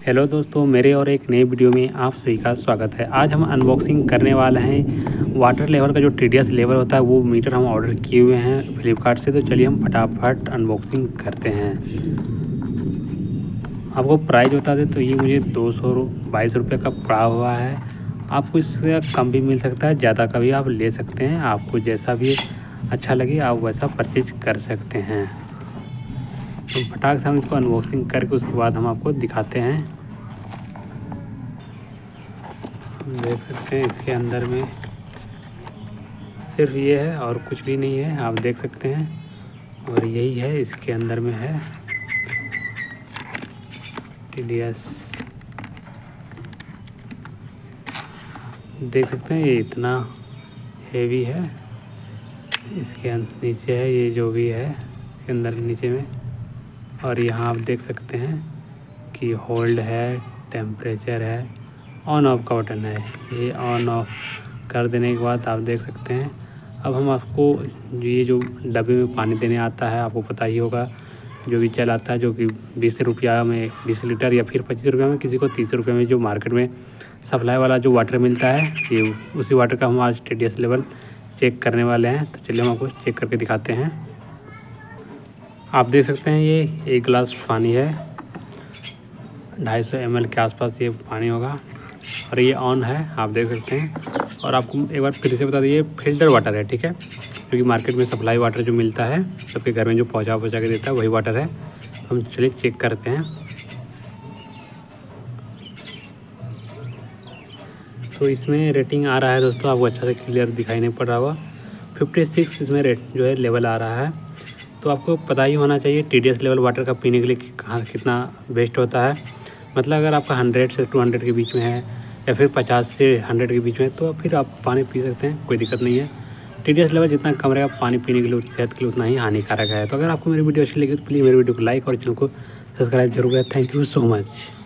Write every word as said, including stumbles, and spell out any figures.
Hello दोस्तों, मेरे और एक नए वीडियो में आप सभी का स्वागत है। आज हम अनबॉक्सिंग करने वाले हैं वाटर लेवल का। जो टी डी एस लेवल होता है वो मीटर हम ऑर्डर किए हुए हैं फ्लिपकार्ट से। तो चलिए हम फटाफट अनबॉक्सिंग करते हैं। आपको प्राइस बता दें तो ये मुझे दो सौ बाईस रुपये का पड़ा हुआ है। आपको इससे कम भी मिल सकता है, ज़्यादा का भी आप ले सकते हैं। आपको जैसा भी अच्छा लगे आप वैसा परचेज कर सकते हैं। तो फटाक से हम इसको अनबॉक्सिंग करके उसके बाद हम आपको दिखाते हैं। देख सकते हैं इसके अंदर में सिर्फ ये है और कुछ भी नहीं है, आप देख सकते हैं। और यही है इसके अंदर में है टी डी एस। देख सकते हैं ये इतना हेवी है। इसके नीचे है ये जो भी है इसके अंदर नीचे में। और यहाँ आप देख सकते हैं कि होल्ड है, टेम्परेचर है, ऑन ऑफ का बटन है। ये ऑन ऑफ कर देने के बाद आप देख सकते हैं। अब हम आपको ये जो डब्बे में पानी देने आता है, आपको पता ही होगा, जो भी चल आता है, जो कि बीस रुपया में बीस लीटर या फिर पच्चीस रुपये में, किसी को तीस रुपये में जो मार्केट में सप्लाई वाला जो वाटर मिलता है, ये उसी वाटर का हम आज T D S level check करने वाले हैं। तो चलिए हम आपको चेक करके दिखाते हैं। आप देख सकते हैं ये एक गिलास पानी है, ढाई सौ एम एल के आसपास ये पानी होगा। और ये ऑन है, आप देख सकते हैं। और आपको एक बार फिर से बता दिए, फ़िल्टर वाटर है, ठीक है, क्योंकि मार्केट में सप्लाई वाटर जो मिलता है सबके घर में जो पहुंचा पहुंचा के देता है वही वाटर है। हम चलिए चेक करते हैं। तो इसमें रेटिंग आ रहा है दोस्तों, आपको अच्छा से क्लियर दिखाई नहीं पड़ रहा होगा। फिफ्टी सिक्स इसमें रेट जो है लेवल आ रहा है। तो आपको पता ही होना चाहिए T D S level water का पीने के लिए कहाँ कितना बेस्ट होता है। मतलब अगर आपका हंड्रेड से टू हंड्रेड के बीच में है या फिर पचास से हंड्रेड के बीच में, तो फिर आप पानी पी सकते हैं, कोई दिक्कत नहीं है। टी डी एस लेवल जितना कम रहेगा पानी पीने के लिए सेहत के लिए उतना ही हानिकारक है। तो अगर आपको मेरी वीडियो अच्छी लगी तो प्लीज़ मेरी वीडियो को लाइक और चैनल को सब्सक्राइब जरूर करें। Thank you so much.